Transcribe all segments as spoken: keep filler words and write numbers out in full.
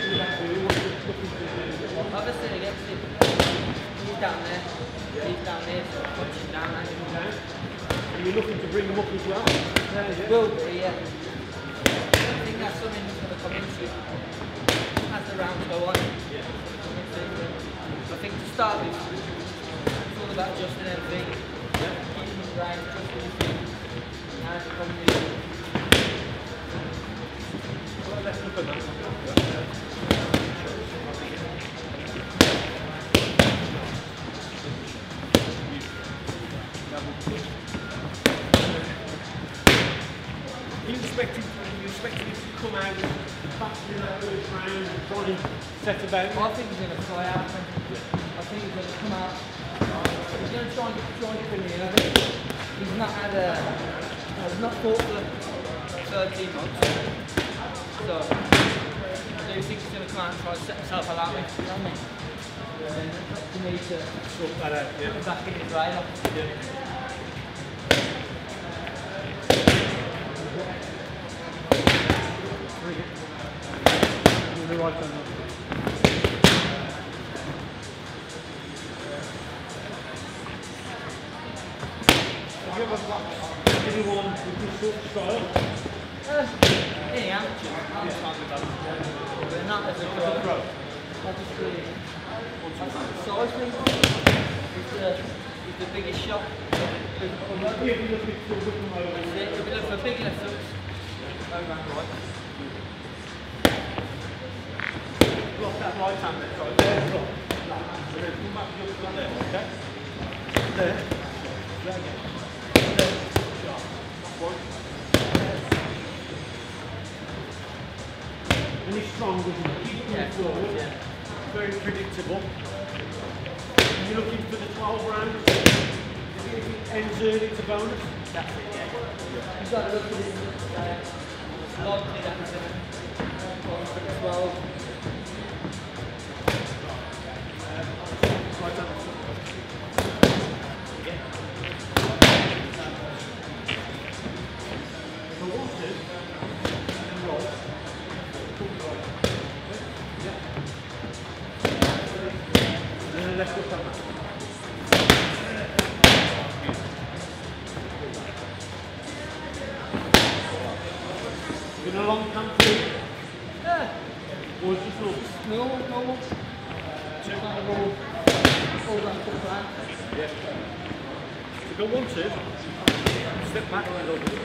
Obviously, he gets it. He's down there. He's down there, so punching down. Are you looking to bring him up as well? Will be, yeah. I think that's something that's going to come into as the rounds go on. Yeah. I think to start with, it's all about adjusting everything, yeah. Keeping it right, adjusting your feet, and coming in. Well, let's look at that. You expected, you expected him to come out faster in that first round and try and set about? Well, I think he's going to fly out. I think he's going to come out. He's going to try and try and pin in. I think he's not had a, he's not fought for thirteen months. So I do think he's going to come out and try and set himself out with. You know what I mean? And it's up to me to sort that out. Yeah. Put back in his radar. Yeah. The right hand. Have you ever got anyone with this sort of style? Uh, any amateur, I'm yeah. talking about it. But not as a pro. As a pro. Obviously, I think the size thing is the, is the biggest shot. If you're looking for a big left hooks, go round right. Block that right hand there, right there, block. And then come back just from there, okay? There. There again. There. Sharp. One. And he's strong, doesn't he? Keep moving forward. Yeah. Very predictable. And you're looking for the twelve rounds. If it ends early, it's a bonus. That's it, yeah. yeah. You've got to look at it. Uh, logically, that's it. For the twelve. Let's go come out. Been a long time through? Yeah. Or is this normal? No, normal. Two kind of roll. All down to the plan. Yeah. So go one, two. Step back a little bit.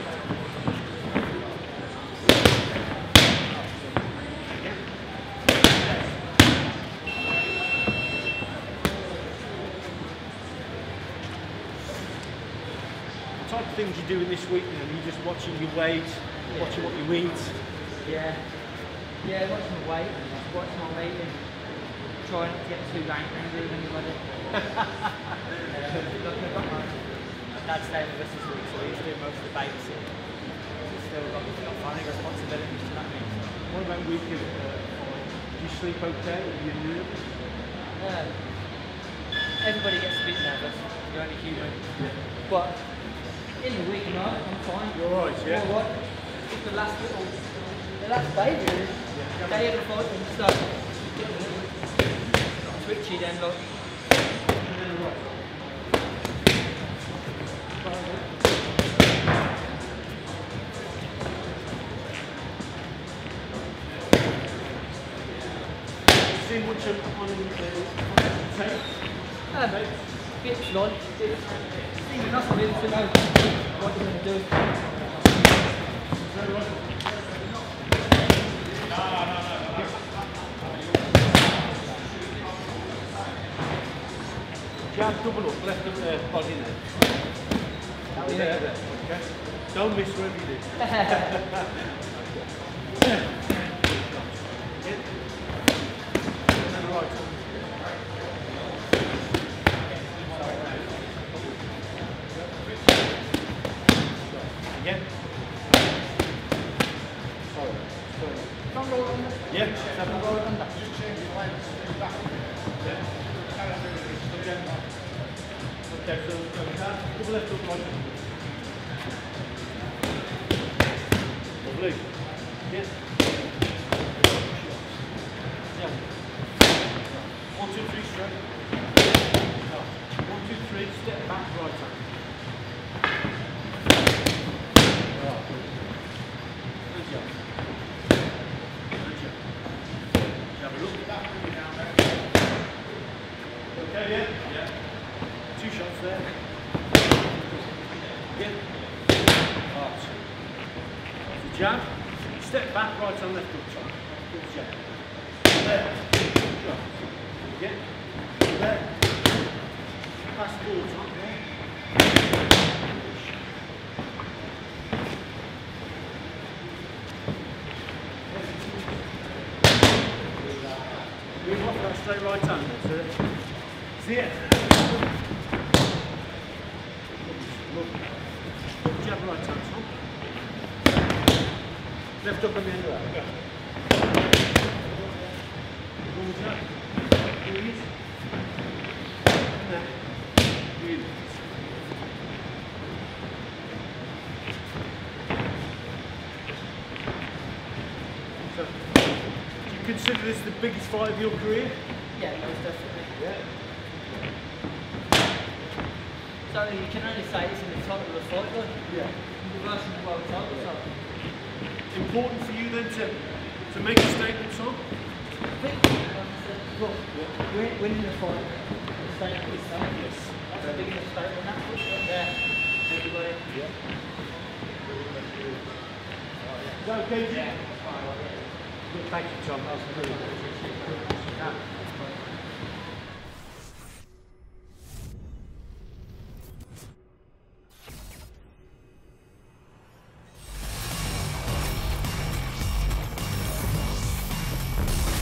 Type of things you're doing this week now, you're just watching your weight, yeah. watching what you eat. Yeah, yeah, watching my weight, watching my weight and trying not to get too angry with anybody. uh, look, I've got my dad's staying with us this week, so he's doing most of the babysitting. He's still got, he's got family responsibilities, do you know what I mean? So, what about weekend? Uh, do you sleep okay? Are you nervous? Uh, everybody gets a bit nervous, you're only human. Yeah. But in the week, no, I'm fine. You're alright, yeah? You know what? Just the last little, the last baby, yeah. Day of the fight and stuff. Twitchy then, look. And then right. See much on the tape? Um, bit slow. It's enough of him to know what you're going to do. Jab double up, left of the body there. Yeah, there, there. Okay. Don't miss wherever you do. And then right. Again. Sorry. Sorry. Don't roll under. Yeah. Don't roll under. Just change your legs back. Yeah. Okay, so double left hook right. Lovely. Yes. two, three, straight. One, two, three, step back, right hand. Oh, good. Good job. Good job. Have a look. Okay, yeah? Yeah. Two shots there. Again. Right. The jab. Step back, right hand, left hook shot. Good jab. There. Again. There. Pass forward, huh? Move off that straight right hand. That's it. See it? Look. Jab right hand, son. Left up on the end of that. Go. One jab. Breathe. There. Breathe. So, do you consider this the biggest fight of your career? Yeah, most definitely. Yeah. So you can only say it's in the top of the fight, though. Yeah. Reversing the world title, so. Important for you then to, to make a statement, son? I think, like I said, look, we're winning the fight. The statement is that. Yes. That's the biggest statement. That's what's up there. Everybody. Yeah. Is that okay, Jim? Yeah. Thank you, Tom. That was really good.